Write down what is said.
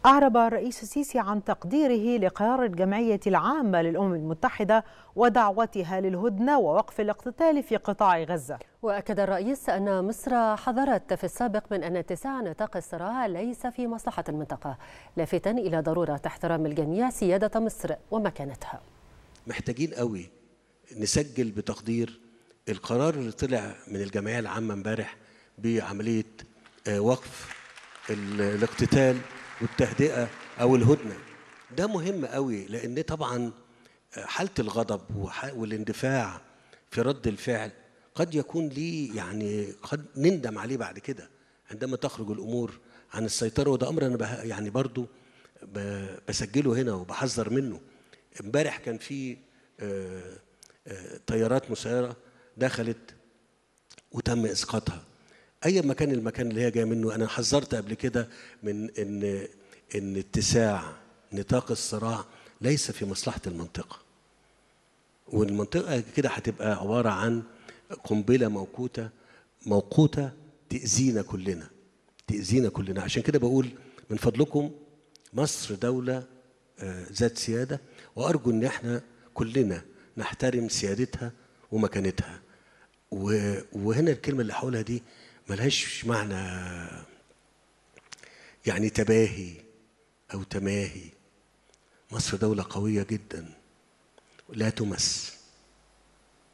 أعرب الرئيس السيسي عن تقديره لقرار الجمعية العامة للأمم المتحدة ودعوتها للهدنة ووقف الاقتتال في قطاع غزة. وأكد الرئيس أن مصر حذرت في السابق من أن اتساع نطاق الصراع ليس في مصلحة المنطقة، لافتاً إلى ضرورة احترام الجميع سيادة مصر ومكانتها. محتاجين قوي نسجل بتقدير القرار اللي طلع من الجمعية العامة امبارح بعملية وقف الاقتتال والتهدئة أو الهدنة. ده مهم قوي، لأن طبعا حالة الغضب والاندفاع في رد الفعل قد يكون ليه قد نندم عليه بعد كده عندما تخرج الأمور عن السيطرة. وده أمر أنا برضو بسجله هنا وبحذر منه. امبارح كان في طيارات مسيرة دخلت وتم إسقاطها. أي مكان المكان اللي هي جاية منه. أنا حذرت قبل كده من إن اتساع نطاق الصراع ليس في مصلحة المنطقة، والمنطقة كده هتبقى عبارة عن قنبلة موقوتة تأذينا كلنا. عشان كده بقول من فضلكم مصر دولة ذات سيادة، وأرجو إن احنا كلنا نحترم سيادتها ومكانتها. وهنا الكلمة اللي هقولها دي ملهاش معنى تباهي أو تماهي. مصر دولة قوية جدا لا تمس.